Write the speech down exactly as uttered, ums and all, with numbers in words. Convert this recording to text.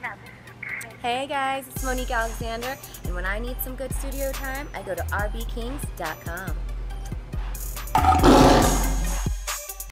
Hey guys, it's Monique Alexander, and when I need some good studio time, I go to R B Kings dot com.